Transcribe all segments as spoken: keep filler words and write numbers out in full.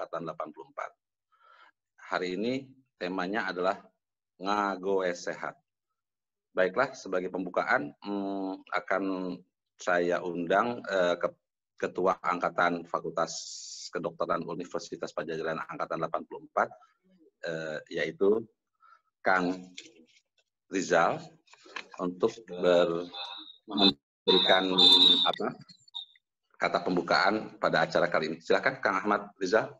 Angkatan delapan puluh empat. Hari ini temanya adalah ngagoes sehat. Baiklah, sebagai pembukaan hmm, akan saya undang eh, ke Ketua Angkatan Fakultas Kedokteran Universitas Padjadjaran Angkatan delapan puluh empat, eh, yaitu Kang Rizal, untuk ber, memberikan apa, kata pembukaan pada acara kali ini. Silakan Kang Ahmad Rizal.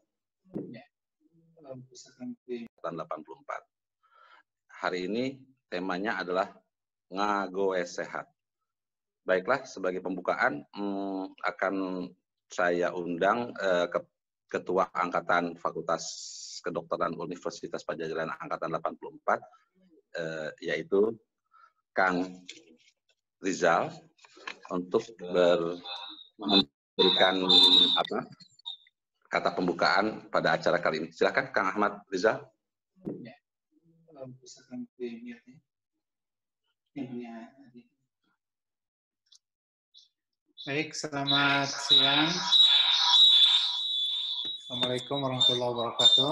delapan puluh empat. Hari ini temanya adalah ngagoes sehat. Baiklah, sebagai pembukaan hmm, akan saya undang eh, ke Ketua Angkatan Fakultas Kedokteran Universitas Padjadjaran Angkatan delapan puluh empat, eh, yaitu Kang Rizal, untuk ber, memberikan apa, kata pembukaan pada acara kali ini. Silakan Kang Ahmad Rizal. Baik, selamat siang. Assalamualaikum warahmatullahi wabarakatuh.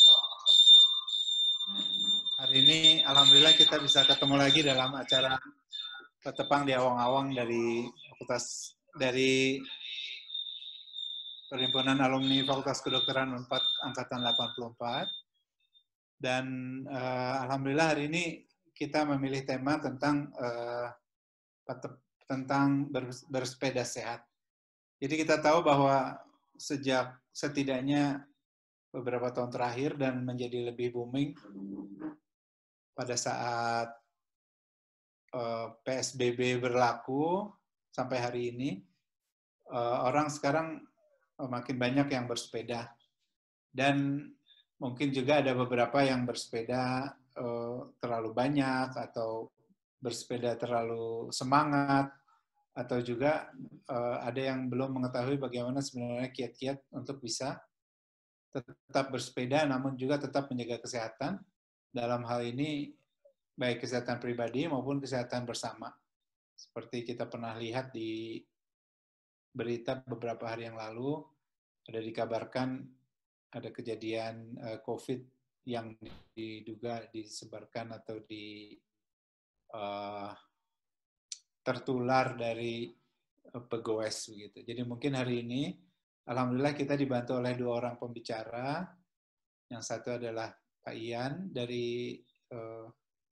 Hari ini alhamdulillah kita bisa ketemu lagi dalam acara Petepang di Awang-Awang dari Fakultas dari Perhimpunan Alumni Fakultas Kedokteran Unpad Angkatan delapan puluh empat. Dan uh, alhamdulillah hari ini kita memilih tema tentang uh, tentang bersepeda sehat. Jadi kita tahu bahwa sejak setidaknya beberapa tahun terakhir dan menjadi lebih booming pada saat uh, P S B B berlaku sampai hari ini, uh, orang sekarang makin banyak yang bersepeda. Dan mungkin juga ada beberapa yang bersepeda uh, terlalu banyak atau bersepeda terlalu semangat, atau juga uh, ada yang belum mengetahui bagaimana sebenarnya kiat-kiat untuk bisa tetap bersepeda namun juga tetap menjaga kesehatan. Dalam hal ini baik kesehatan pribadi maupun kesehatan bersama. Seperti kita pernah lihat di berita beberapa hari yang lalu, ada dikabarkan ada kejadian uh, COVID yang diduga disebarkan atau di uh, tertular dari uh, pegoes begitu. Jadi mungkin hari ini alhamdulillah kita dibantu oleh dua orang pembicara. Yang satu adalah Pak Ian dari uh,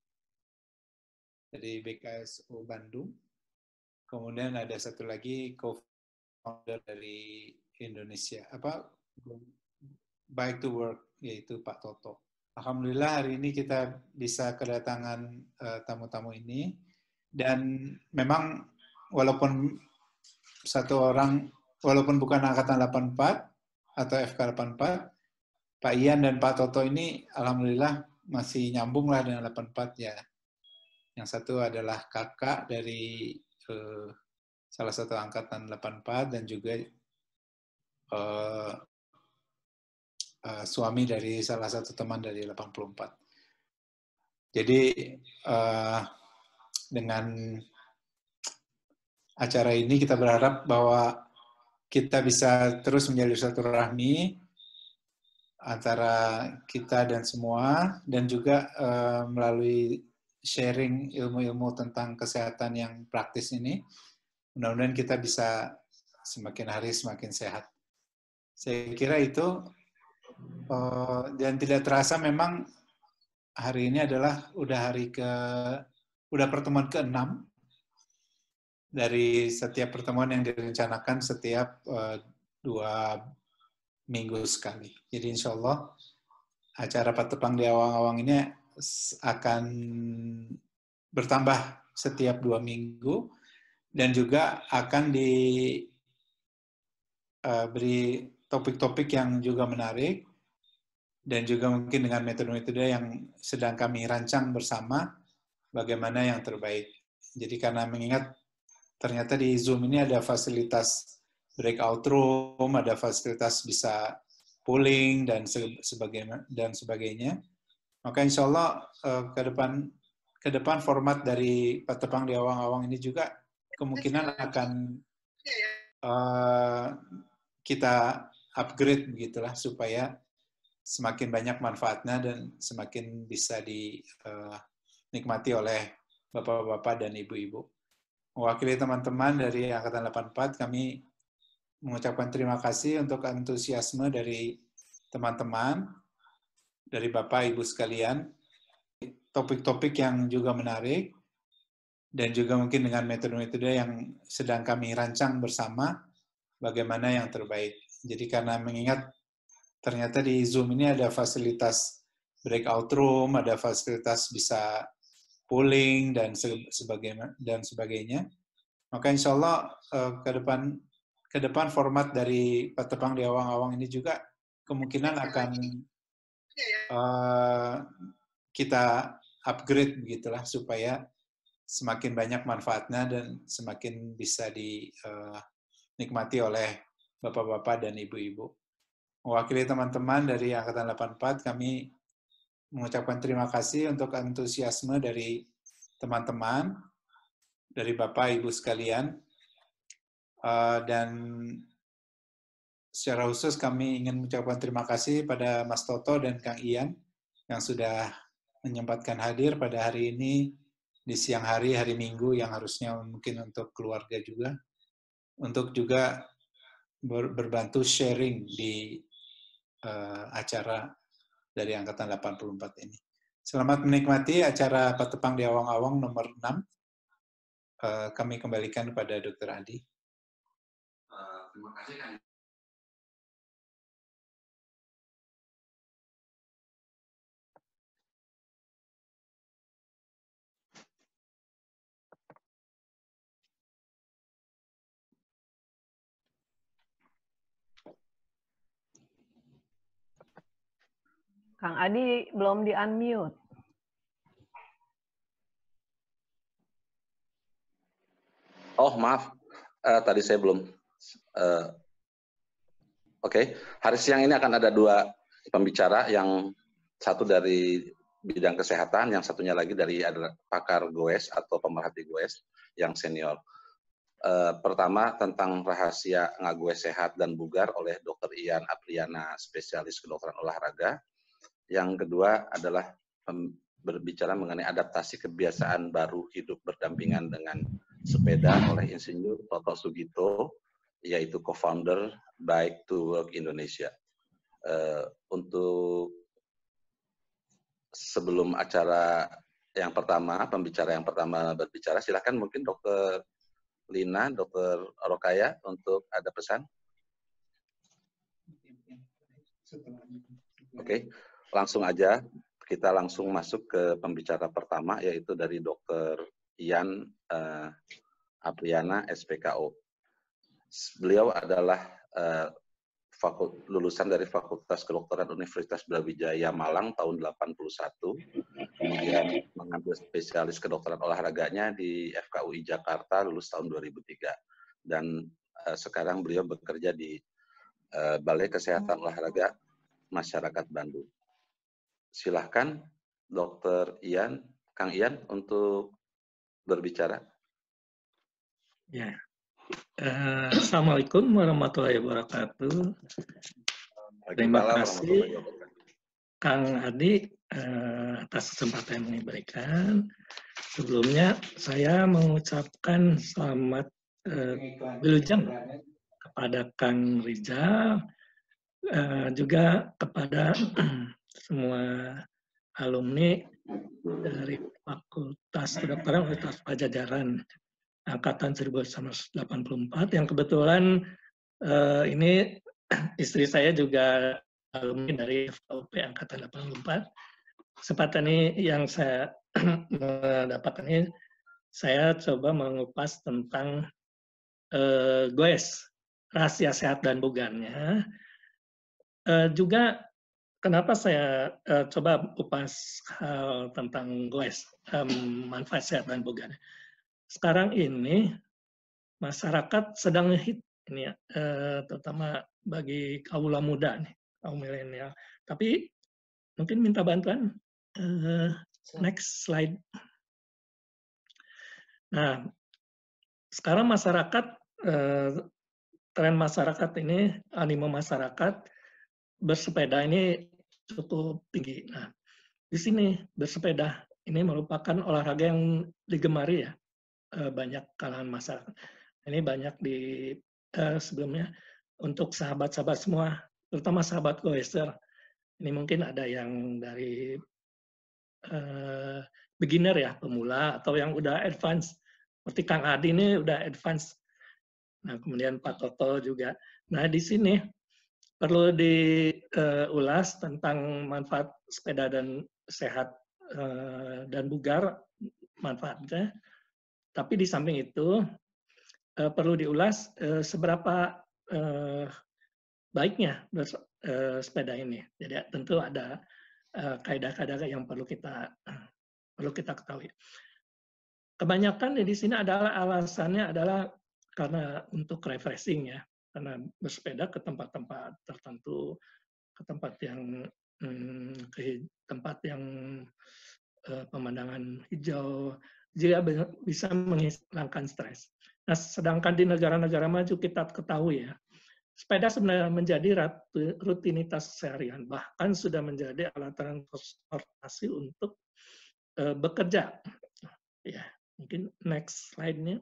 dari B K S U Bandung. Kemudian ada satu lagi co-founder dari Indonesia apa Bike to Work, yaitu Pak Toto. Alhamdulillah hari ini kita bisa kedatangan uh, tamu-tamu ini, dan memang walaupun satu orang, walaupun bukan angkatan delapan puluh empat atau F K delapan puluh empat, Pak Ian dan Pak Toto ini alhamdulillah masih nyambung lah dengan delapan puluh empat ya. Yang satu adalah kakak dari uh, salah satu angkatan delapan puluh empat dan juga uh, Uh, suami dari salah satu teman dari delapan puluh empat. Jadi uh, dengan acara ini kita berharap bahwa kita bisa terus menjalin silaturahmi antara kita dan semua, dan juga uh, melalui sharing ilmu-ilmu tentang kesehatan yang praktis ini, mudah-mudahan kita bisa semakin hari semakin sehat. Saya kira itu. Uh, dan tidak terasa memang hari ini adalah udah hari ke udah pertemuan keenam dari setiap pertemuan yang direncanakan setiap uh, dua minggu sekali. Jadi insya Allah acara Petepang di Awang-Awang ini akan bertambah setiap dua minggu dan juga akan diberi uh, topik-topik yang juga menarik. Dan juga mungkin dengan metode-metode yang sedang kami rancang bersama, bagaimana yang terbaik. Jadi karena mengingat ternyata di Zoom ini ada fasilitas breakout room, ada fasilitas bisa polling dan sebagainya, dan sebagainya. Maka insya Allah ke depan, ke depan format dari Petepang di Awang-Awang ini juga kemungkinan akan uh, kita upgrade begitulah supaya semakin banyak manfaatnya dan semakin bisa dinikmati oleh bapak-bapak dan ibu-ibu. Mewakili teman-teman dari Angkatan delapan puluh empat, kami mengucapkan terima kasih untuk antusiasme dari teman-teman, dari Bapak Ibu sekalian, topik-topik yang juga menarik, dan juga mungkin dengan metode-metode yang sedang kami rancang bersama, bagaimana yang terbaik. Jadi karena mengingat ternyata di Zoom ini ada fasilitas breakout room, ada fasilitas bisa polling dan sebagainya, dan sebagainya. Maka insya Allah ke depan ke depan format dari Petepang di Awang-Awang ini juga kemungkinan akan uh, kita upgrade begitulah supaya semakin banyak manfaatnya dan semakin bisa dinikmati oleh bapak-bapak dan ibu-ibu. Mewakili teman-teman dari Angkatan delapan puluh empat, kami mengucapkan terima kasih untuk antusiasme dari teman-teman, dari Bapak Ibu sekalian, dan secara khusus kami ingin mengucapkan terima kasih pada Mas Toto dan Kang Ian yang sudah menyempatkan hadir pada hari ini di siang hari, hari Minggu yang harusnya mungkin untuk keluarga juga, untuk juga ber, berbantu sharing di uh, acara dari Angkatan delapan puluh empat ini. Selamat menikmati acara Petepang di Awang-Awang nomor enam. Uh, kami kembalikan kepada Dokter Adi. Uh, terima kasih, Kang. Kang Adi belum di-unmute. Oh, maaf. Uh, tadi saya belum. Uh, Oke, okay. Hari siang ini akan ada dua pembicara, yang satu dari bidang kesehatan, yang satunya lagi dari adalah pakar goes atau pemerhati goes yang senior. Uh, pertama tentang rahasia ngagoes sehat dan bugar oleh Dokter Ian Apriana, spesialis kedokteran olahraga. Yang kedua adalah berbicara mengenai adaptasi kebiasaan baru hidup berdampingan dengan sepeda oleh Insinyur Toto Sugito, yaitu co-founder Bike to Work Indonesia. Uh, untuk sebelum acara yang pertama, pembicara yang pertama berbicara, silakan mungkin Dokter Lina, Dokter Rokaya untuk ada pesan. Oke, okay. Langsung aja kita langsung masuk ke pembicara pertama, yaitu dari Dokter Ian uh, Apriana, S P K O. Beliau adalah uh, fakult, lulusan dari Fakultas Kedokteran Universitas Brawijaya Malang tahun delapan puluh satu, kemudian mengambil spesialis kedokteran olahraganya di F K U I Jakarta, lulus tahun dua ribu tiga, dan uh, sekarang beliau bekerja di uh, Balai Kesehatan Olahraga Masyarakat Bandung. Silahkan Dokter Ian, Kang Ian untuk berbicara. Ya. Uh, Assalamualaikum warahmatullahi wabarakatuh. Terima kasih Kang Adi uh, atas kesempatan yang diberikan. Sebelumnya saya mengucapkan selamat uh, wilujeng kepada Kang Rizal, uh, juga kepada semua alumni dari Fakultas Kedokteran Universitas Pajajaran Angkatan seribu sembilan ratus delapan puluh empat, yang kebetulan uh, ini istri saya juga alumni dari F K U P Angkatan delapan puluh empat. Kesempatan ini yang saya mendapatkan ini, saya coba mengupas tentang uh, goes, rahasia sehat dan bugarnya. Uh, juga kenapa saya uh, coba kupas hal tentang goes, um, manfaat sehat dan bugarnya. Sekarang ini masyarakat sedang hit ini ya, eh, terutama bagi kaula muda nih, kaum milenial. Tapi mungkin minta bantuan. Eh, next slide. Nah, sekarang masyarakat eh, tren masyarakat ini, animo masyarakat bersepeda ini cukup tinggi. Nah, di sini bersepeda ini merupakan olahraga yang digemari ya, banyak kalangan masyarakat. Ini banyak di eh, sebelumnya untuk sahabat-sahabat semua, terutama sahabat goeser. Ini mungkin ada yang dari eh, beginner ya, pemula, atau yang udah advance. Seperti Kang Adi ini udah advance. Nah, kemudian Pak Toto juga. Nah, di sini perlu diulas uh, tentang manfaat sepeda dan sehat uh, dan bugar manfaatnya. Tapi di samping itu uh, perlu diulas uh, seberapa uh, baiknya uh, sepeda ini. Jadi tentu ada kaidah-kaidah uh, yang perlu kita uh, perlu kita ketahui. Kebanyakan di sini adalah alasannya adalah karena untuk refreshing ya, karena bersepeda ke tempat-tempat tertentu, ke tempat yang hmm, ke tempat yang uh, pemandangan hijau, juga bisa menghilangkan stres. Nah, sedangkan di negara-negara maju kita ketahui ya, sepeda sebenarnya menjadi rutinitas seharian, bahkan sudah menjadi alat transportasi untuk uh, bekerja. Ya, mungkin next slide-nya.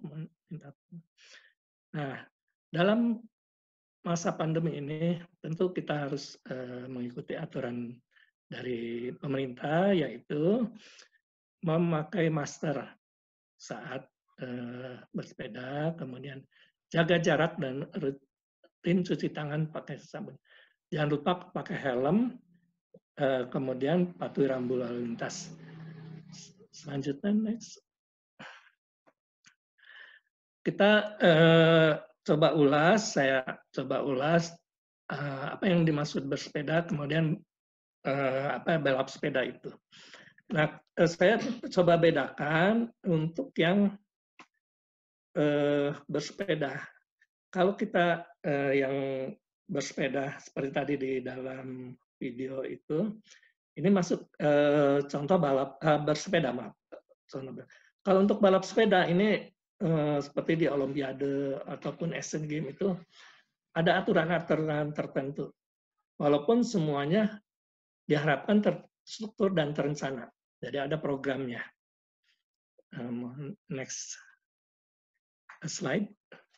Nah, dalam masa pandemi ini tentu kita harus uh, mengikuti aturan dari pemerintah, yaitu memakai masker saat uh, bersepeda, kemudian jaga jarak dan rutin cuci tangan pakai sabun. Jangan lupa pakai helm, uh, kemudian patuhi rambu lalu lintas. Selanjutnya, next. Kita uh, coba ulas, saya coba ulas uh, apa yang dimaksud bersepeda, kemudian uh, apa balap sepeda itu. Nah, uh, saya coba bedakan untuk yang uh, bersepeda. Kalau kita uh, yang bersepeda seperti tadi di dalam video itu, ini masuk uh, contoh balap uh, bersepeda, maaf. Kalau untuk balap sepeda ini Uh, seperti di Olimpiade ataupun Asian Games itu ada aturan-aturan tertentu. Walaupun semuanya diharapkan terstruktur dan terencana. Jadi ada programnya. Um, next slide.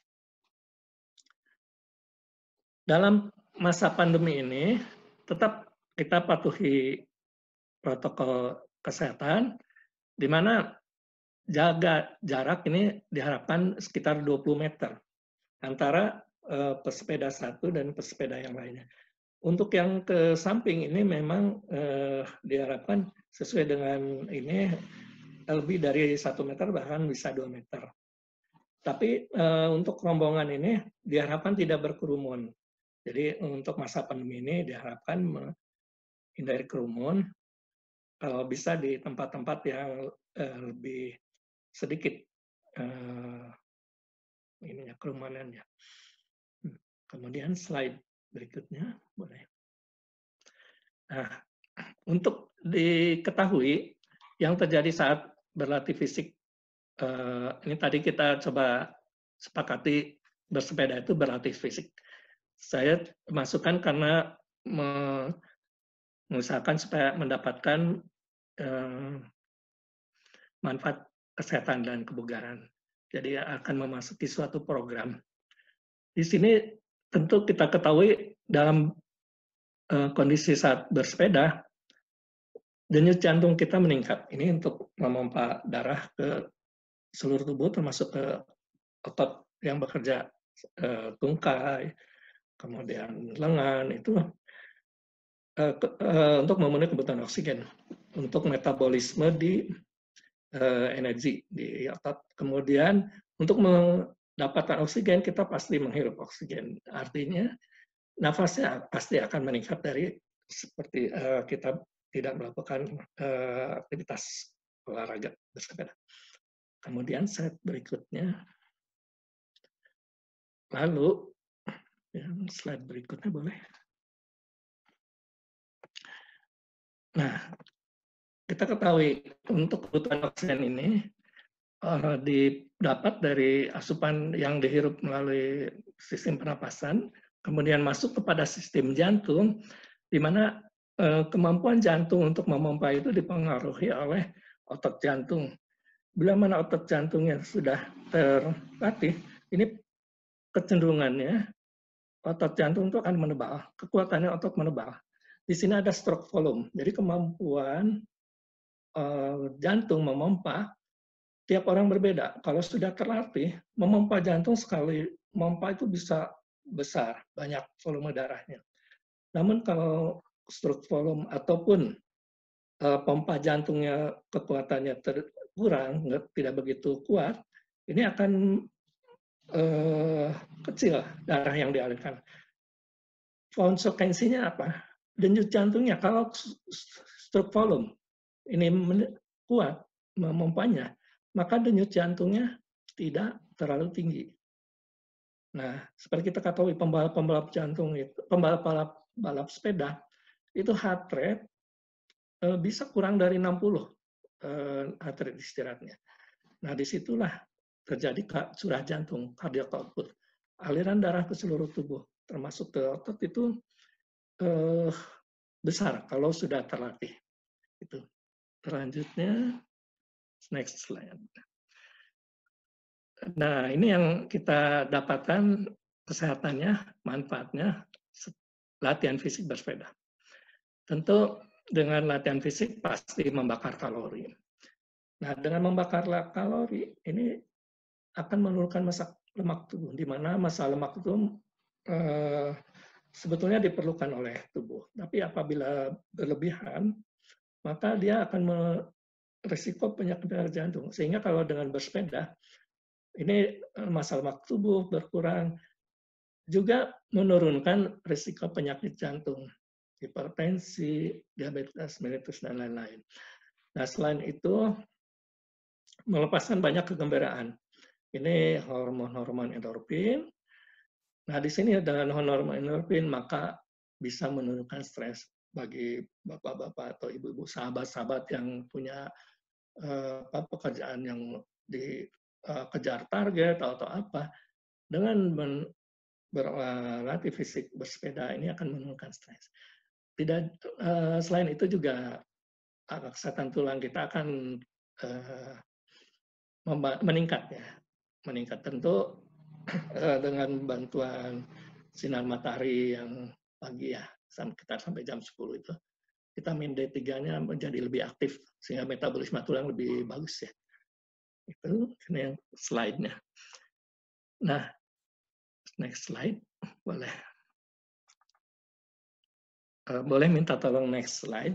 Dalam masa pandemi ini tetap kita patuhi protokol kesehatan, di mana jaga jarak ini diharapkan sekitar dua puluh meter antara uh, pesepeda satu dan pesepeda yang lainnya. Untuk yang ke samping ini memang uh, diharapkan sesuai dengan ini lebih dari satu meter, bahkan bisa dua meter. Tapi uh, untuk rombongan ini diharapkan tidak berkerumun. Jadi untuk masa pandemi ini diharapkan menghindari kerumun, kalau bisa di tempat-tempat yang uh, lebih sedikit uh, ininya kerumunannya. Kemudian slide berikutnya boleh. Nah, untuk diketahui yang terjadi saat berlatih fisik, uh, ini tadi kita coba sepakati bersepeda itu berlatih fisik. Saya masukkan karena mengusahakan supaya mendapatkan uh, manfaat kesehatan dan kebugaran. Jadi akan memasuki suatu program. Di sini tentu kita ketahui dalam uh, kondisi saat bersepeda, denyut jantung kita meningkat. Ini untuk memompa darah ke seluruh tubuh, termasuk ke otot yang bekerja, uh, tungkai, kemudian lengan, itu uh, ke, uh, untuk memenuhi kebutuhan oksigen, untuk metabolisme di Uh, energi di otot. Kemudian untuk mendapatkan oksigen kita pasti menghirup oksigen. Artinya nafasnya pasti akan meningkat dari seperti uh, kita tidak melakukan uh, aktivitas olahraga bersepeda. Kemudian slide berikutnya. Lalu ya, slide berikutnya boleh. Nah, kita ketahui untuk kebutuhan oksigen ini uh, didapat dari asupan yang dihirup melalui sistem pernapasan, kemudian masuk kepada sistem jantung, di mana uh, kemampuan jantung untuk memompa itu dipengaruhi oleh otot jantung. Bila mana otot jantungnya sudah terlatih, ini kecenderungannya otot jantung itu akan menebal, kekuatannya otot menebal. Di sini ada stroke volume, jadi kemampuan uh, jantung memompa tiap orang berbeda. Kalau sudah terlatih, memompa jantung sekali memompa itu bisa besar, banyak volume darahnya. Namun kalau stroke volume ataupun uh, pompa jantungnya kekuatannya terkurang, tidak begitu kuat, ini akan uh, kecil darah yang dialirkan. Konsekuensinya apa? Denyut jantungnya kalau stroke volume ini kuat memompanya, maka denyut jantungnya tidak terlalu tinggi. Nah, seperti kita ketahui pembalap-pembalap jantung itu, pembalap-pembalap balap sepeda itu heart rate eh, bisa kurang dari enam puluh eh, heart rate istirahatnya. Nah, disitulah terjadi curah jantung, cardiac output. Aliran darah ke seluruh tubuh, termasuk ke otot itu eh, besar kalau sudah terlatih. Itu. Selanjutnya, next slide. Nah, ini yang kita dapatkan kesehatannya, manfaatnya latihan fisik bersepeda. Tentu dengan latihan fisik pasti membakar kalori. Nah, dengan membakar kalori ini akan menurunkan massa lemak tubuh, di mana massa lemak itu eh, sebetulnya diperlukan oleh tubuh. Tapi apabila berlebihan, maka dia akan berisiko penyakit jantung. Sehingga kalau dengan bersepeda, ini massa lemak tubuh berkurang, juga menurunkan risiko penyakit jantung, hipertensi, diabetes mellitus, dan lain-lain. Nah, selain itu, melepaskan banyak kegembiraan. Ini hormon-hormon endorfin. Nah, di sini dengan hormon endorfin, maka bisa menurunkan stres bagi bapak-bapak atau ibu-ibu, sahabat-sahabat yang punya uh, pekerjaan yang dikejar uh, target atau, atau apa. Dengan berlatih fisik bersepeda ini akan menurunkan stres. Tidak uh, selain itu juga kesehatan tulang kita akan uh, meningkat ya, meningkat tentu uh, dengan bantuan sinar matahari yang pagi ya, kita sampai jam sepuluh itu, vitamin D tiga-nya menjadi lebih aktif sehingga metabolisme tulang lebih bagus ya. Itu ini yang slide-nya. Nah, next slide boleh. Uh, boleh minta tolong next slide.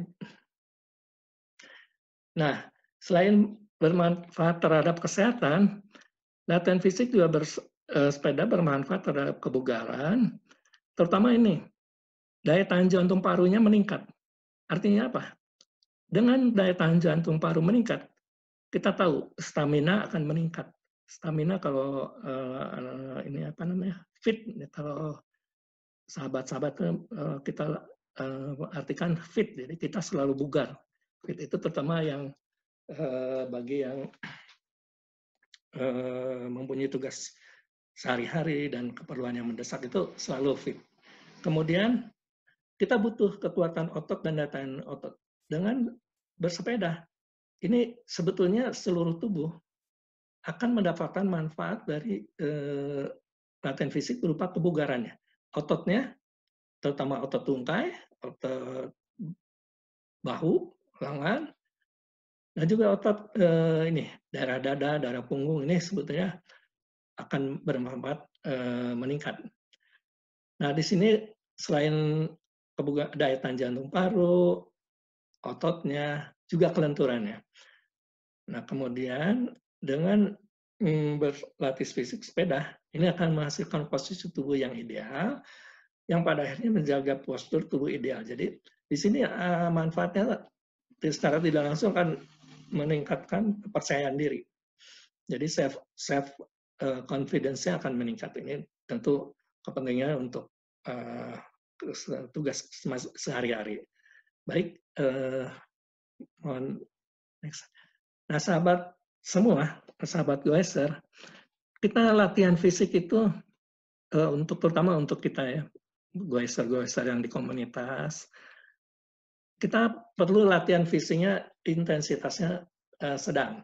Nah, selain bermanfaat terhadap kesehatan, latihan fisik juga bersepeda bermanfaat terhadap kebugaran, terutama ini, daya tahan jantung parunya meningkat. Artinya apa? Dengan daya tahan jantung paru meningkat, kita tahu stamina akan meningkat. Stamina kalau uh, ini apa namanya? Fit, kalau sahabat-sahabat uh, kita uh, artikan fit, jadi kita selalu bugar. Fit itu terutama yang uh, bagi yang uh, mempunyai tugas sehari-hari dan keperluan yang mendesak itu selalu fit. Kemudian kita butuh kekuatan otot dan daya tahan otot. Dengan bersepeda, ini sebetulnya seluruh tubuh akan mendapatkan manfaat dari eh, latihan fisik berupa kebugarannya. Ototnya, terutama otot tungkai, otot bahu, lengan, dan juga otot eh, ini daerah dada, daerah punggung ini sebetulnya akan bermanfaat eh, meningkat. Nah, di sini selain kebugaran daya tahan jantung paru, ototnya, juga kelenturannya. Nah, kemudian dengan mm, berlatih fisik sepeda, ini akan menghasilkan posisi tubuh yang ideal, yang pada akhirnya menjaga postur tubuh ideal. Jadi, di sini uh, manfaatnya secara tidak langsung akan meningkatkan kepercayaan diri. Jadi, self, self uh, confidence-nya akan meningkat. Ini tentu kepentingan untuk uh, tugas sehari-hari. Baik, uh, mohon next. Nah, sahabat semua, sahabat goeser, kita latihan fisik itu uh, untuk terutama untuk kita ya, goeser-goeser yang di komunitas, kita perlu latihan fisiknya intensitasnya uh, sedang,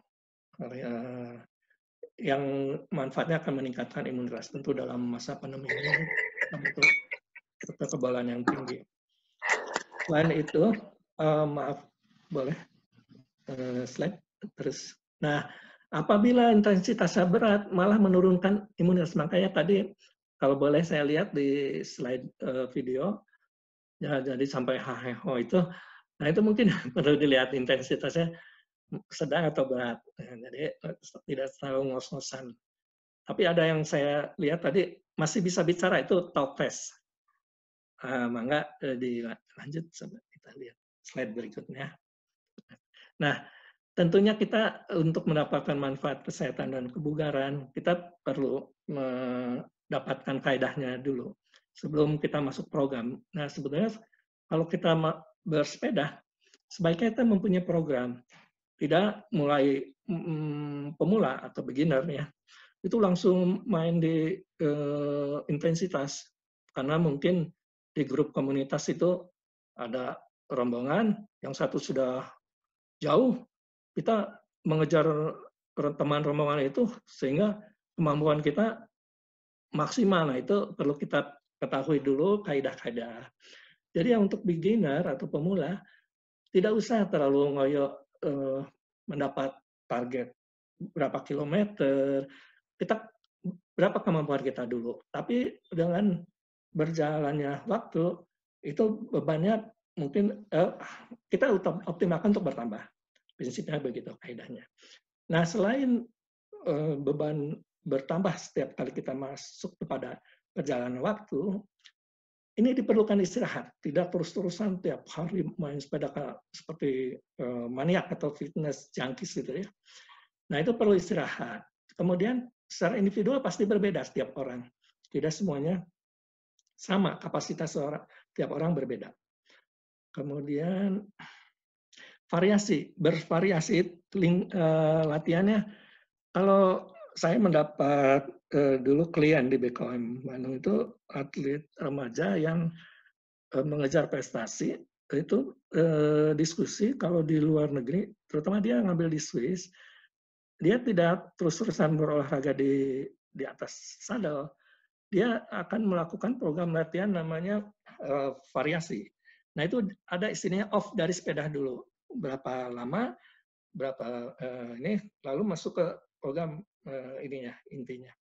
uh, yang manfaatnya akan meningkatkan imunitas tentu dalam masa pandemi ini untuk kekebalan yang tinggi. Selain itu, uh, maaf, boleh uh, slide terus. Nah, apabila intensitasnya berat, malah menurunkan imunitas. Makanya tadi, kalau boleh saya lihat di slide uh, video, ya, jadi sampai H H O itu, nah itu mungkin perlu dilihat intensitasnya sedang atau berat. Nah, jadi tidak terlalu ngos-ngosan. Tapi ada yang saya lihat tadi masih bisa bicara, itu talk test. Uh, mangga uh, dilanjut, kita lihat slide berikutnya. Nah, tentunya kita untuk mendapatkan manfaat kesehatan dan kebugaran, kita perlu mendapatkan kaidahnya dulu sebelum kita masuk program. Nah, sebetulnya kalau kita bersepeda, sebaiknya kita mempunyai program. Tidak mulai mm, pemula atau beginner ya, itu langsung main di uh, intensitas. Karena mungkin di grup komunitas itu ada rombongan, yang satu sudah jauh, kita mengejar teman rombongan itu sehingga kemampuan kita maksimal. Nah, itu perlu kita ketahui dulu kaidah-kaidah. Jadi yang untuk beginner atau pemula tidak usah terlalu ngoyo eh, mendapat target berapa kilometer. Kita berapa kemampuan kita dulu. Tapi dengan berjalannya waktu itu bebannya mungkin eh, kita optimalkan untuk bertambah. Prinsipnya begitu kaidahnya. Nah, selain uh, beban bertambah setiap kali kita masuk kepada perjalanan waktu, ini diperlukan istirahat. Tidak terus-terusan tiap hari main sepeda seperti uh, maniak atau fitness junkies gitu ya. Nah, itu perlu istirahat. Kemudian secara individual pasti berbeda setiap orang. Tidak semuanya sama kapasitas orang, tiap orang berbeda. Kemudian variasi, bervariasi link, uh, latihannya. Kalau saya mendapat uh, dulu klien di B K M Bandung itu atlet remaja yang uh, mengejar prestasi, itu uh, diskusi kalau di luar negeri, terutama dia ngambil di Swiss, dia tidak terus-terusan berolahraga di di atas sadel, dia akan melakukan program latihan namanya uh, variasi. Nah, itu ada istilahnya off dari sepeda dulu. Berapa lama, berapa uh, ini, lalu masuk ke program uh, ininya, intinya.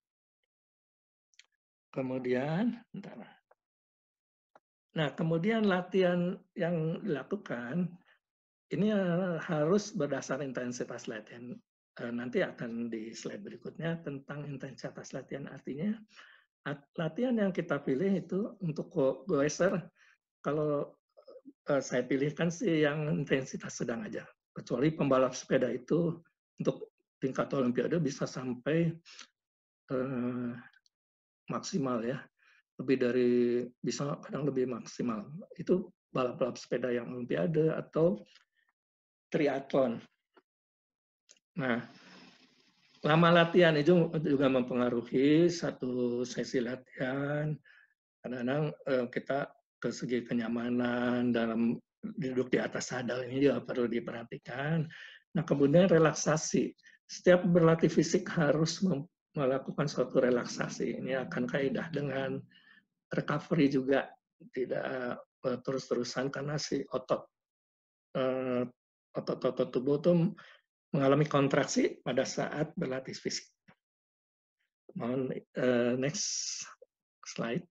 Kemudian, bentar. Nah, kemudian latihan yang dilakukan, ini uh, harus berdasar intensitas latihan. Uh, nanti akan di slide berikutnya tentang intensitas latihan. Artinya, latihan yang kita pilih itu untuk goeser, kalau uh, saya pilihkan sih yang intensitas sedang aja. Kecuali pembalap sepeda itu untuk tingkat olimpiade bisa sampai eh, maksimal ya, lebih dari bisa kadang lebih maksimal. Itu balap-balap sepeda yang olimpiade atau triathlon. Nah, lama latihan itu juga mempengaruhi satu sesi latihan. Kadang-kadang eh, kita ke segi kenyamanan dalam duduk di atas sadel ini juga perlu diperhatikan. Nah, kemudian relaksasi. Setiap berlatih fisik harus melakukan suatu relaksasi. Ini akan kaidah dengan recovery juga. Tidak uh, terus-terusan karena si otot uh, otot-otot tubuh itu mengalami kontraksi pada saat berlatih fisik. Mohon uh, next slide.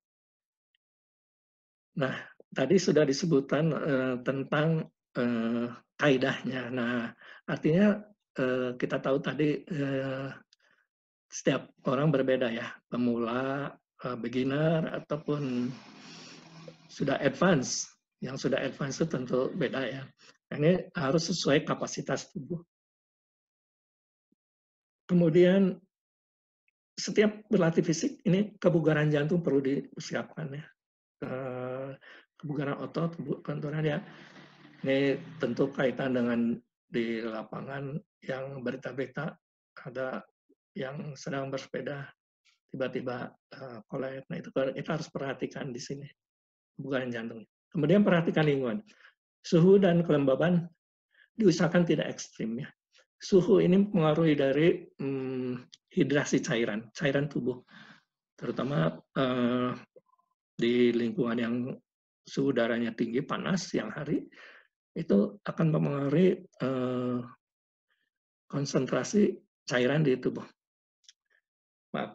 Nah, tadi sudah disebutkan uh, tentang uh, kaidahnya. Nah, artinya uh, kita tahu tadi uh, setiap orang berbeda ya, pemula, uh, beginner, ataupun sudah advance. Yang sudah advance itu tentu beda ya. Ini harus sesuai kapasitas tubuh. Kemudian setiap berlatih fisik, ini kebugaran jantung perlu disiapkan ya. Kebugaran otot, kebugaran ya. Ini tentu kaitan dengan di lapangan yang berita-berita ada yang sedang bersepeda tiba-tiba uh, kolap. Nah, itu kita harus perhatikan di sini, bukan jantung. Kemudian perhatikan lingkungan. Suhu dan kelembaban diusahakan tidak ekstrim ya. Suhu ini mempengaruhi dari hmm, hidrasi cairan, cairan tubuh, terutama uh, di lingkungan yang suhu udaranya tinggi, panas siang hari, itu akan mempengaruhi uh, konsentrasi cairan di tubuh. Maaf.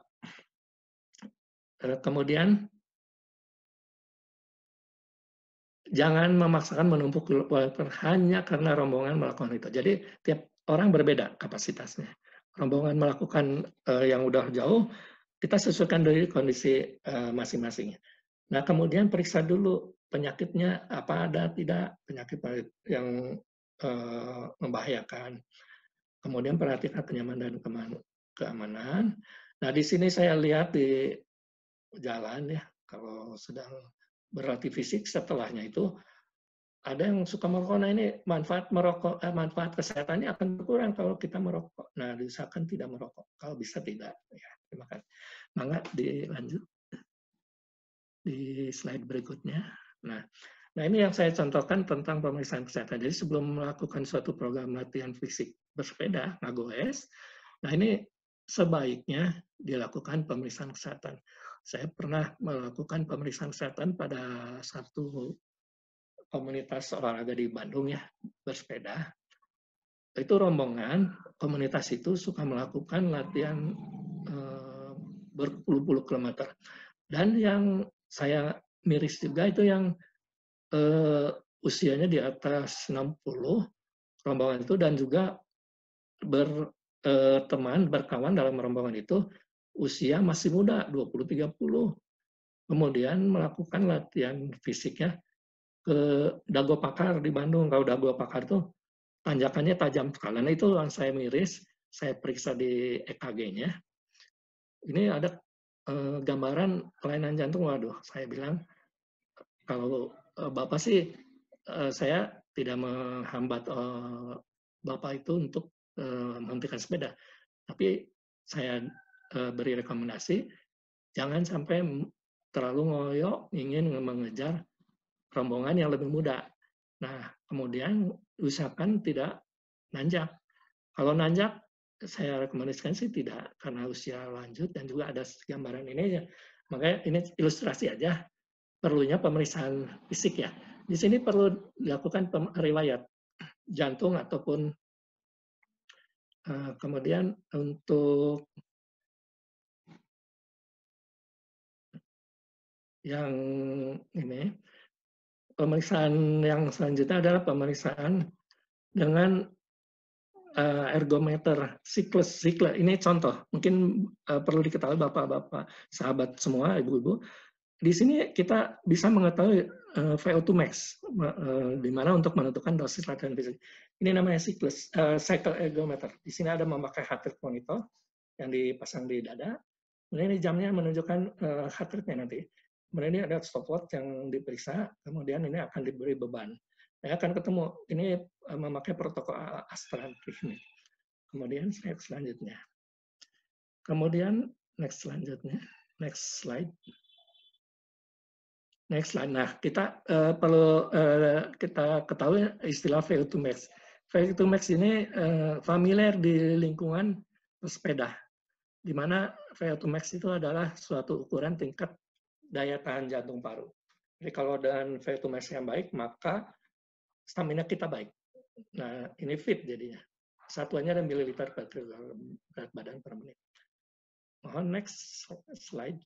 Kemudian jangan memaksakan menumpuk hanya karena rombongan melakukan itu. Jadi tiap orang berbeda kapasitasnya. Rombongan melakukan uh, yang udah jauh, kita sesuaikan dari kondisi masing-masing. Uh, nah, kemudian periksa dulu penyakitnya apa ada tidak penyakit yang uh, membahayakan. Kemudian perhatikan kenyamanan dan keamanan. Nah, di sini saya lihat di jalan ya, kalau sedang berlatih fisik, setelahnya itu ada yang suka merokok. Nah, ini manfaat merokok, eh, manfaat kesehatannya akan berkurang kalau kita merokok. Nah, diusahakan tidak merokok. Kalau bisa tidak. Ya, terima kasih. Mangga dilanjut di slide berikutnya. Nah, nah ini yang saya contohkan tentang pemeriksaan kesehatan. Jadi sebelum melakukan suatu program latihan fisik bersepeda, ngagoes, nah ini sebaiknya dilakukan pemeriksaan kesehatan. Saya pernah melakukan pemeriksaan kesehatan pada satu komunitas olahraga di Bandung ya, bersepeda. Itu rombongan, komunitas itu suka melakukan latihan eh, berpuluh-puluh kilometer. Dan yang saya miris juga itu yang eh, usianya di atas enam puluh, rombongan itu, dan juga berteman, berkawan dalam rombongan itu, usia masih muda, dua puluh tiga puluh. Kemudian melakukan latihan fisiknya ke Dago Pakar di Bandung. Kalau Dago Pakar itu tanjakannya tajam sekali. Nah, itu yang saya miris, saya periksa di E K G-nya. Ini ada eh, gambaran kelainan jantung. Waduh, saya bilang, kalau eh, Bapak sih, eh, saya tidak menghambat eh, Bapak itu untuk eh, menghentikan sepeda. Tapi saya eh, beri rekomendasi, jangan sampai terlalu ngoyo ingin mengejar rombongan yang lebih muda. Nah, kemudian usahakan tidak nanjak. Kalau nanjak, saya rekomendasikan sih tidak, karena usia lanjut dan juga ada gambaran ini. Makanya ini ilustrasi aja, perlunya pemeriksaan fisik ya. Di sini perlu dilakukan riwayat jantung ataupun uh, kemudian untuk yang ini, pemeriksaan yang selanjutnya adalah pemeriksaan dengan uh, ergometer siklus siklus. Ini contoh, mungkin uh, perlu diketahui bapak-bapak, sahabat semua, ibu-ibu. Di sini kita bisa mengetahui uh, V O two max, uh, di mana untuk menentukan dosis latihan fisik. Ini namanya siklus uh, cycle ergometer. Di sini ada memakai heart rate monitor yang dipasang di dada. Kemudian ini jamnya menunjukkan uh, heart rate-nya nanti. Kemudian ini ada stopwatch yang diperiksa, kemudian ini akan diberi beban. Saya akan ketemu, ini uh, memakai protokol Astra Technique. Kemudian slide selanjutnya. Kemudian next selanjutnya, next slide. Next slide. Nah, kita uh, perlu uh, kita ketahui istilah V O two max. V O two max ini uh, familiar di lingkungan pesepeda, di mana V O two max itu adalah suatu ukuran tingkat daya tahan jantung paru. Jadi kalau dengan V O two max yang baik, maka stamina kita baik. Nah, ini fit jadinya. Satuannya ada mililiter per kilogram berat badan per menit. Mohon next slide.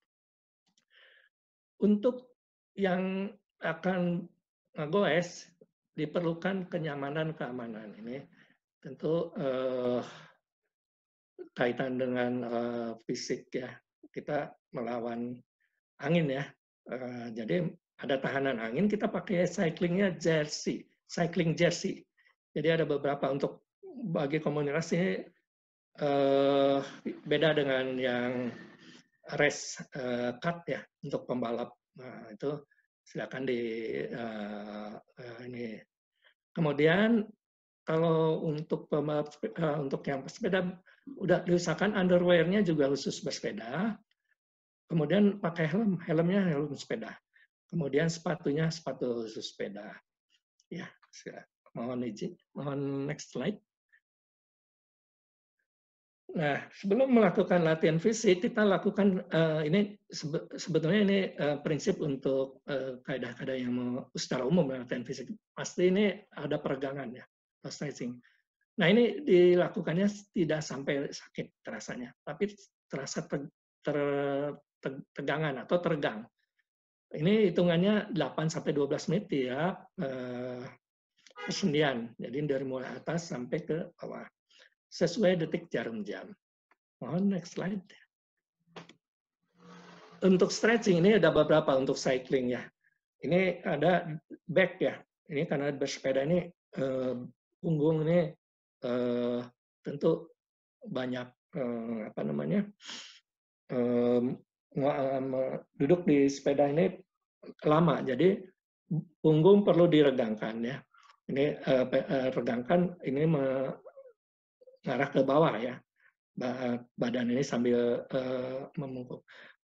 Untuk yang akan ngegoes, diperlukan kenyamanan keamanan. Ini tentu eh, kaitan dengan eh, fisik ya. Kita melawan angin ya. Eh, jadi ada tahanan angin, kita pakai cyclingnya jersey, cycling jersey. Jadi ada beberapa untuk bagi komunitas ini eh, beda dengan yang race uh, cut ya untuk pembalap. Nah, itu silakan di uh, uh, ini. Kemudian kalau untuk pembalap, uh, untuk yang pesepeda udah diusahakan underwear-nya juga khusus bersepeda. Kemudian pakai helm, helmnya helm sepeda. Kemudian sepatunya sepatu khusus sepeda. Ya, mohon izin, mohon next slide. Nah, sebelum melakukan latihan fisik, kita lakukan uh, ini sebe sebetulnya ini uh, prinsip untuk kaidah-kaidah uh, yang mau secara umum latihan fisik. Pasti ini ada peregangan ya, stretching. Nah, ini dilakukannya tidak sampai sakit terasanya, tapi terasa te ter te tegangan atau teregang. Ini hitungannya delapan sampai dua belas menit ya, uh, persendian. Jadi dari mulai atas sampai ke bawah. Sesuai detik jarum jam. Mohon next slide. Untuk stretching ini ada beberapa untuk cycling ya. Ini ada back ya. Ini karena bersepeda ini eh, punggung ini eh, tentu banyak eh, apa namanya eh, duduk di sepeda ini lama. Jadi punggung perlu diregangkan ya. Ini eh, regangkan ini mengarah ke bawah ya. Badan ini sambil uh, memungkuk.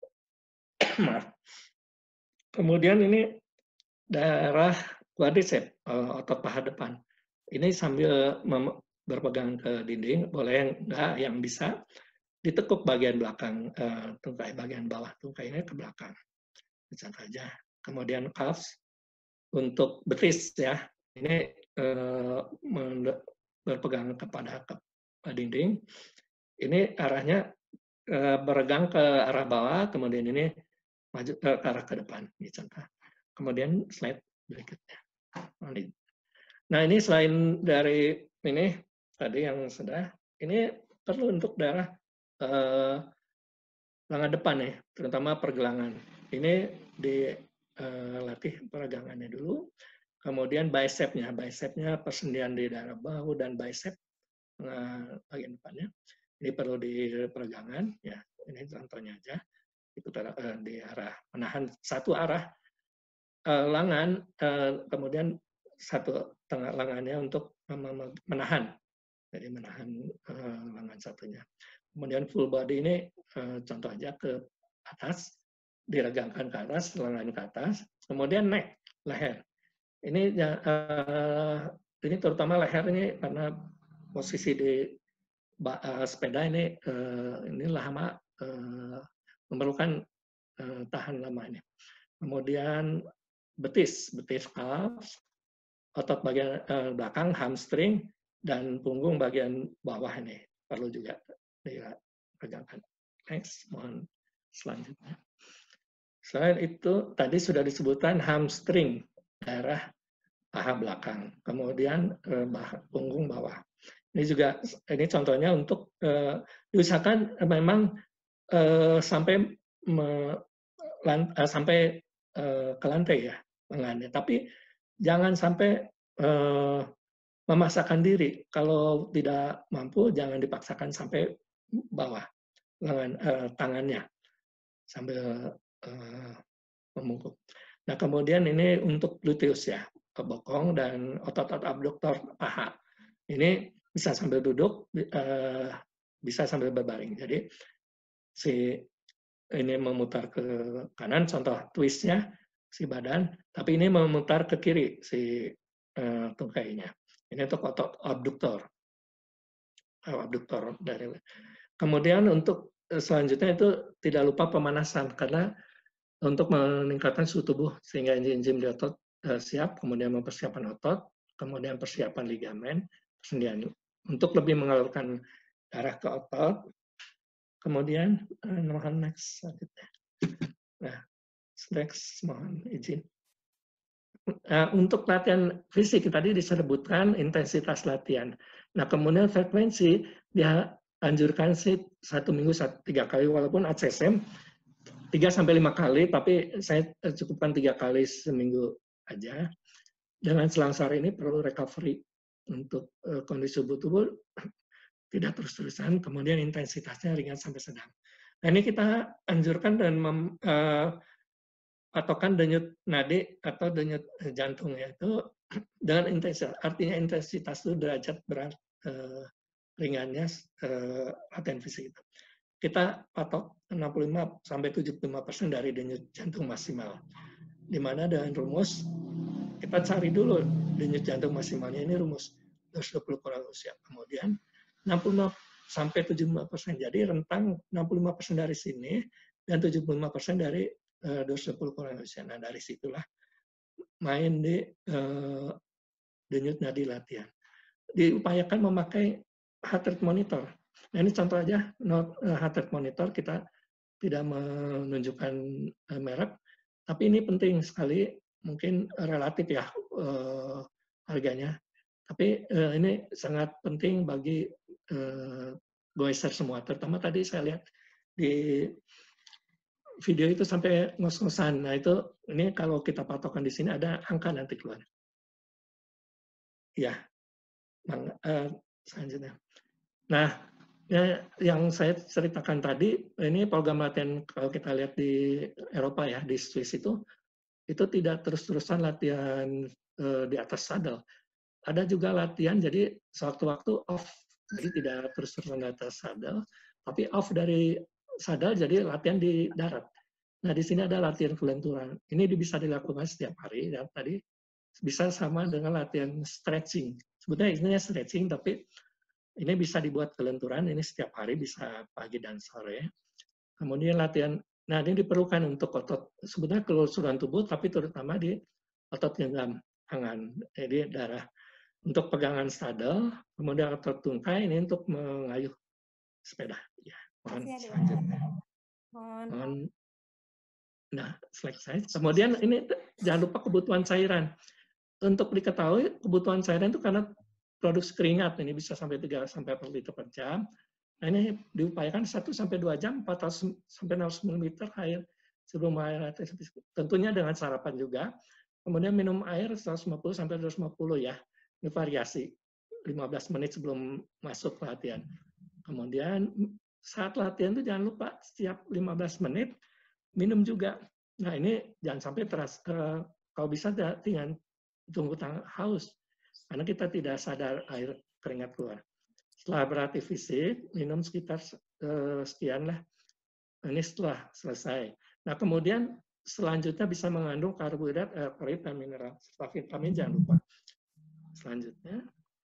Maaf. Kemudian ini daerah quadriceps, uh, otot paha depan. Ini sambil berpegang ke dinding, boleh enggak yang bisa ditekuk bagian belakang, uh, tungkai bagian bawah tungkainya ke belakang. Bisa saja. Kemudian calves untuk betis ya. Ini uh, berpegang kepada ke dinding. Ini arahnya e, beregang ke arah bawah, kemudian ini maju e, ke arah ke depan. Ini contoh. Kemudian slide berikutnya. Nah ini selain dari ini tadi yang sudah, ini perlu untuk daerah e, lengan depan ya, terutama pergelangan. Ini dilatih e, peregangannya dulu. Kemudian bicepnya, bicepnya persendian di daerah bahu dan bicep e, bagian depannya. Ini perlu di peregangan, ya. Ini contohnya aja. Itu di arah menahan satu arah eh, lengan, eh, kemudian satu tengah lengannya untuk menahan. Jadi menahan eh, lengan satunya. Kemudian full body ini eh, contoh aja ke atas, diregangkan ke atas, lengan ke atas. Kemudian neck, leher. Ini eh, ini terutama leher ini karena posisi di Uh, sepeda ini uh, ini lama uh, memerlukan uh, tahan lama ini. Kemudian betis, betis calves, otot bagian uh, belakang, hamstring, dan punggung bagian bawah ini perlu juga diregangkan. Next, mohon selanjutnya. Selain itu, tadi sudah disebutkan hamstring, daerah paha belakang, kemudian uh, punggung bawah. Ini juga ini contohnya untuk uh, diusahakan uh, memang uh, sampai me, lan, uh, sampai uh, ke lantai ya lengannya. Tapi jangan sampai uh, memaksakan diri. Kalau tidak mampu jangan dipaksakan sampai bawah lengan uh, tangannya sambil uh, memungkuk. Nah kemudian ini untuk gluteus ya, bokong dan otot-otot abduktor paha. Ini bisa sambil duduk, uh, bisa sambil berbaring. Jadi si ini memutar ke kanan, contoh twistnya si badan, tapi ini memutar ke kiri si uh, tungkainya. Ini untuk otot abduktor, uh, abduktor dari. Kemudian untuk selanjutnya itu tidak lupa pemanasan karena untuk meningkatkan suhu tubuh sehingga enzim di otot uh, siap, kemudian mempersiapkan otot, kemudian persiapan ligamen, persendian. Untuk lebih mengalirkan darah ke otot. Kemudian, uh, mohon next. Nah, next, mohon izin. Uh, untuk latihan fisik, tadi disebutkan intensitas latihan. Nah, kemudian frekuensi, dia anjurkan sih satu minggu satu, tiga kali, walaupun A C S M tiga sampai lima kali, tapi saya cukupkan tiga kali seminggu aja. Dengan selang-selang ini perlu recovery untuk uh, kondisi tubuh tidak terus-terusan, kemudian intensitasnya ringan sampai sedang. Nah ini kita anjurkan dan mem, uh, patokan denyut nadi atau denyut jantung, yaitu dengan intensitas, artinya intensitas itu derajat berat eh, ringannya eh, latihan fisik itu. Kita patok enam puluh lima sampai tujuh puluh lima persen dari denyut jantung maksimal. Di mana dengan rumus kita cari dulu denyut jantung maksimalnya, ini rumus dua ratus dua puluh kurang usia. Kemudian enam puluh lima sampai tujuh puluh lima persen. Jadi rentang enam puluh lima persen dari sini dan tujuh puluh lima persen dari uh, dua ratus dua puluh kurang usia. Nah, dari situlah main di uh, denyut nadi latihan. Diupayakan memakai heart rate monitor. Nah, ini contoh aja heart rate monitor, kita tidak menunjukkan uh, merek, tapi ini penting sekali, mungkin relatif ya uh, harganya. Tapi uh, ini sangat penting bagi uh, goeser semua. Terutama tadi saya lihat di video itu sampai ngos-ngosan. Nah itu, ini kalau kita patokan di sini ada angka nanti keluar. Ya, nah, uh, selanjutnya. Nah, ya, yang saya ceritakan tadi, ini program latihan kalau kita lihat di Eropa ya, di Swiss itu, itu tidak terus-terusan latihan uh, di atas sadel. Ada juga latihan, jadi sewaktu-waktu off, jadi tidak terus-terusan di atas sadel, tapi off dari sadel, jadi latihan di darat. Nah, di sini ada latihan kelenturan. Ini bisa dilakukan setiap hari, dan tadi bisa sama dengan latihan stretching. Sebetulnya ini stretching, tapi ini bisa dibuat kelenturan, ini setiap hari, bisa pagi dan sore. Kemudian latihan, nah ini diperlukan untuk otot, sebetulnya keseluruhan tubuh, tapi terutama di otot genggam tangan, jadi darah. Untuk pegangan sadel, kemudian otot tungkai, ini untuk mengayuh sepeda. Ya, mohon selanjutnya. Mohon. Nah, slide saya. Kemudian ini jangan lupa kebutuhan cairan. Untuk diketahui, kebutuhan cairan itu karena produksi keringat, ini bisa sampai tiga sampai empat liter per jam. Nah, ini diupayakan satu sampai dua jam, empat ratus sampai enam ratus mililiter air sebelum air. Tentunya dengan sarapan juga. Kemudian minum air seratus lima puluh sampai dua ratus lima puluh ya. Ini variasi, lima belas menit sebelum masuk latihan. Kemudian saat latihan itu jangan lupa setiap lima belas menit minum juga. Nah ini jangan sampai terasa, uh, kalau bisa dengan tunggu tangan haus, karena kita tidak sadar air keringat keluar. Setelah berlatih fisik, minum sekitar uh, sekian lah. Ini setelah selesai. Nah kemudian selanjutnya bisa mengandung karbohidrat, elektrolit, dan mineral. Setelah vitamin jangan lupa. Selanjutnya,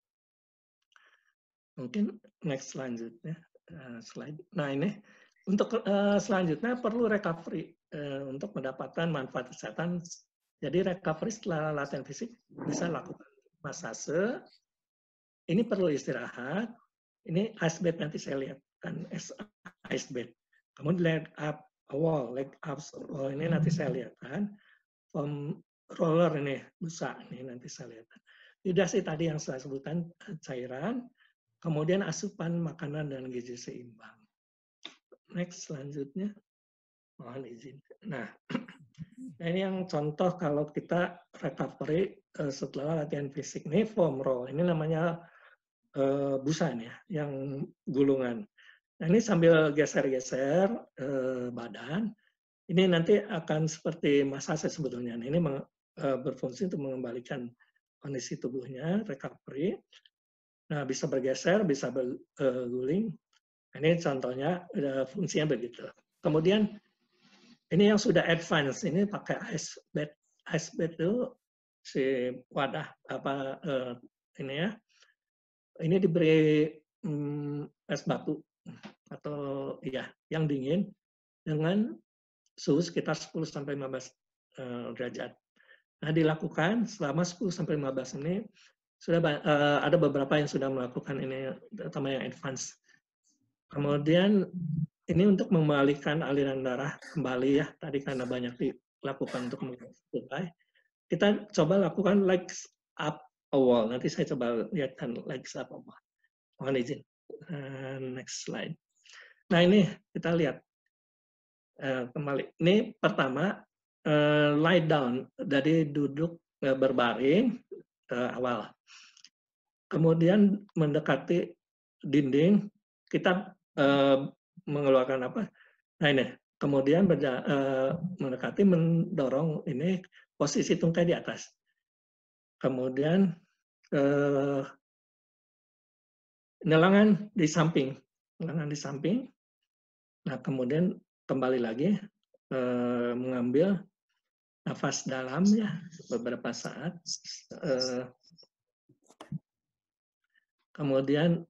mungkin next selanjutnya uh, slide. Nah ini untuk uh, selanjutnya perlu recovery uh, untuk mendapatkan manfaat kesehatan. Jadi recovery setelah latihan fisik bisa lakukan masase. Ini perlu istirahat. Ini ice bath, nanti saya lihat kan ice bath. Kemudian leg up wall, leg up wall, ini nanti saya lihat kan. Foam roller ini busa, ini nanti saya lihat. Tidak sih tadi yang saya sebutkan cairan, kemudian asupan makanan dan gizi seimbang. Next selanjutnya, mohon izin. Nah, ini yang contoh kalau kita recovery uh, setelah latihan fisik. Ini foam roll, ini namanya uh, busa nih ya, yang gulungan. Nah ini sambil geser-geser uh, badan, ini nanti akan seperti masase sebetulnya. Nah, ini uh, berfungsi untuk mengembalikan kondisi tubuhnya, recovery. Nah, bisa bergeser, bisa berguling. Ini contohnya, fungsinya begitu. Kemudian, ini yang sudah advance, ini pakai ice bath. Ice bath itu si wadah, apa uh, ini ya, ini diberi um, es batu, atau ya, yang dingin, dengan suhu sekitar sepuluh sampai lima belas uh, derajat. Nah, dilakukan selama sepuluh sampai lima belas menit. Sudah uh, ada beberapa yang sudah melakukan ini, terutama yang advance. Kemudian ini untuk mengembalikan aliran darah kembali ya, tadi karena banyak dilakukan untuk mengurai. Kita coba lakukan legs up a wall. Nanti saya coba lihatkan legs up a wall. Mohon izin. Uh, next slide. Nah ini kita lihat uh, kembali. Ini pertama. Uh, lie down, dari duduk uh, berbaring uh, awal. Kemudian mendekati dinding, kita uh, mengeluarkan apa? Nah ini, kemudian berja, uh, mendekati, mendorong ini posisi tungkai di atas. kemudian eh, nelangan di samping, nelangan di samping. Nah, kemudian kembali lagi eh, mengambil nafas dalam ya beberapa saat. Eh, kemudian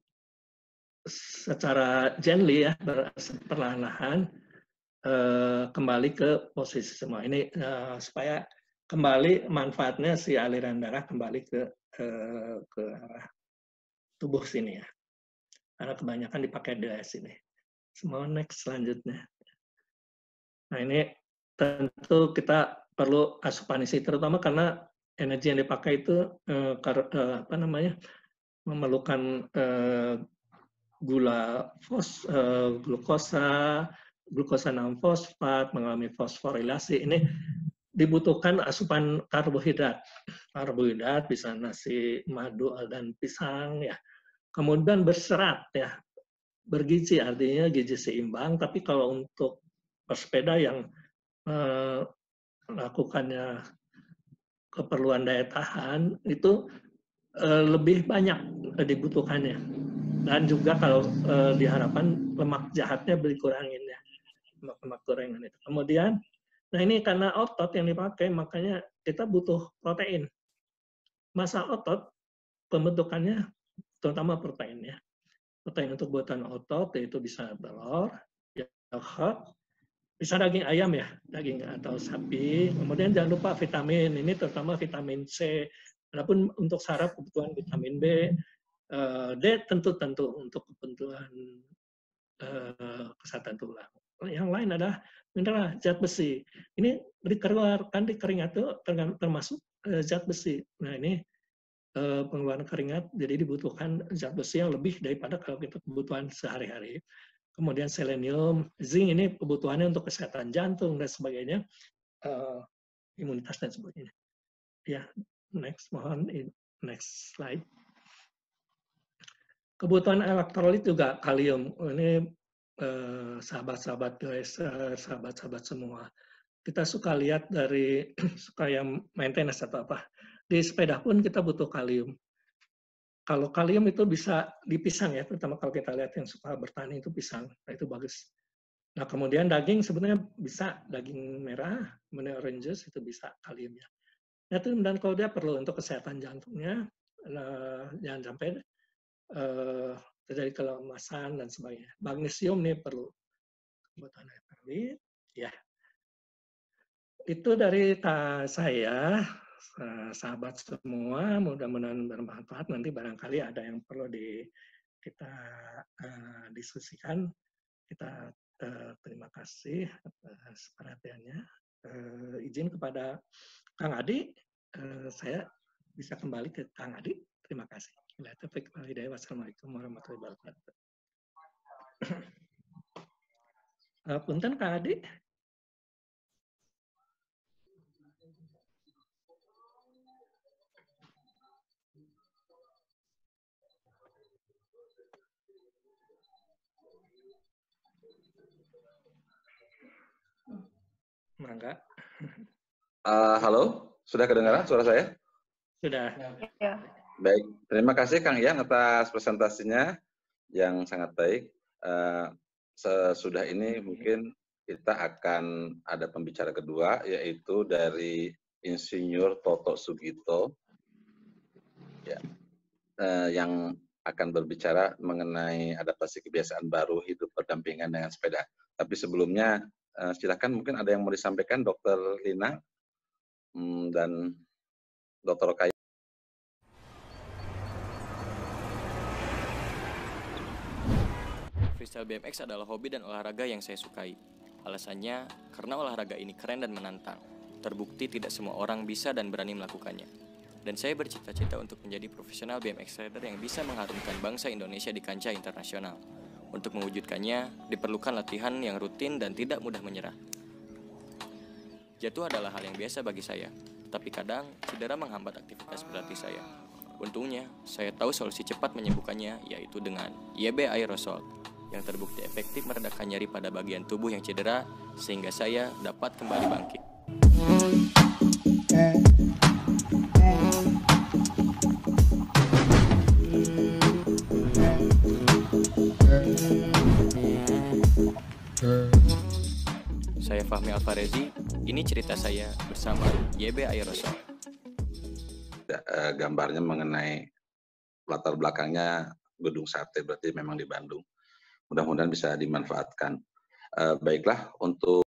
secara gently ya perlahan-lahan eh, kembali ke posisi semua ini eh, supaya kembali manfaatnya si aliran darah kembali ke eh, ke arah tubuh sini ya. Karena kebanyakan dipakai di sini. Semua next selanjutnya. Nah ini tentu kita perlu asupan isi terutama karena energi yang dipakai itu eh, eh, apa namanya memerlukan eh, gula fos, eh, glukosa, glukosa enam fosfat, mengalami fosforilasi. Ini dibutuhkan asupan karbohidrat. Karbohidrat bisa nasi, madu, dan pisang ya. Kemudian berserat ya. Bergizi artinya gizi seimbang, tapi kalau untuk pesepeda yang eh, melakukannya keperluan daya tahan itu eh, lebih banyak dibutuhkannya. Dan juga kalau eh, diharapkan lemak jahatnya dikurangin ya, lemak-lemak gorengan itu. Kemudian, nah ini karena otot yang dipakai, makanya kita butuh protein. Massa otot pembentukannya terutama protein ya. Protein untuk buatan otot yaitu bisa telur, yogurt, bisa daging ayam ya, daging atau sapi. Kemudian jangan lupa vitamin, ini terutama vitamin C. Adapun untuk saraf kebutuhan vitamin B, D tentu-tentu untuk kebutuhan kesehatan tulang. Yang lain adalah mineral, zat besi. Ini dikeluarkan di keringat itu termasuk zat besi. Nah ini pengeluaran keringat, jadi dibutuhkan zat besi yang lebih daripada kalau kita kebutuhan sehari-hari. Kemudian selenium, zinc ini kebutuhannya untuk kesehatan jantung dan sebagainya, uh, imunitas dan sebagainya. Ya, next, mohon next slide. Kebutuhan elektrolit juga kalium. Ini uh, sahabat-sahabat guys, uh, sahabat-sahabat semua. Kita suka lihat dari suka yang maintenance atau apa. Di sepeda pun kita butuh kalium. Kalau kalium itu bisa di pisang ya, terutama kalau kita lihat yang suka bertani itu pisang, nah itu bagus. Nah kemudian daging sebenarnya bisa daging merah, kemudian oranges itu bisa kaliumnya. Nah, dan kalau dia perlu untuk kesehatan jantungnya, nah, jangan sampai uh, terjadi kelemasan dan sebagainya. Magnesium nih perlu kebutuhan elektrolit, ya. Itu dari saya. Sahabat semua, mudah-mudahan bermanfaat. Nanti barangkali ada yang perlu di, kita uh, diskusikan. Kita uh, terima kasih atas perhatiannya. Uh, izin kepada Kang Adi, uh, saya bisa kembali ke Kang Adi. Terima kasih. Wassalamualaikum warahmatullahi wabarakatuh. uh, Punten Kang Adi. Mangga. Uh, halo, sudah kedengaran suara saya? Sudah. Ya. Baik, terima kasih Kang Ian atas presentasinya yang sangat baik. Uh, sesudah ini mungkin kita akan ada pembicara kedua, yaitu dari Insinyur Toto Sugito, ya, uh, yang akan berbicara mengenai adaptasi kebiasaan baru hidup berdampingan dengan sepeda. Tapi sebelumnya, Uh, silakan mungkin ada yang mau disampaikan Dokter Lina hmm, dan Dokter Kaya. Freestyle B M X adalah hobi dan olahraga yang saya sukai. Alasannya karena olahraga ini keren dan menantang. Terbukti tidak semua orang bisa dan berani melakukannya. Dan saya bercita-cita untuk menjadi profesional B M X rider yang bisa mengharumkan bangsa Indonesia di kancah internasional. Untuk mewujudkannya, diperlukan latihan yang rutin dan tidak mudah menyerah. Jatuh adalah hal yang biasa bagi saya, tapi kadang cedera menghambat aktivitas berlatih saya. Untungnya, saya tahu solusi cepat menyembuhkannya, yaitu dengan Y B Aerosol, yang terbukti efektif meredakan nyeri pada bagian tubuh yang cedera, sehingga saya dapat kembali bangkit. Fahmi Alfarezi, ini cerita saya bersama Y B Aerosol. Gambarnya mengenai latar belakangnya gedung sate, berarti memang di Bandung. Mudah-mudahan bisa dimanfaatkan. Baiklah, untuk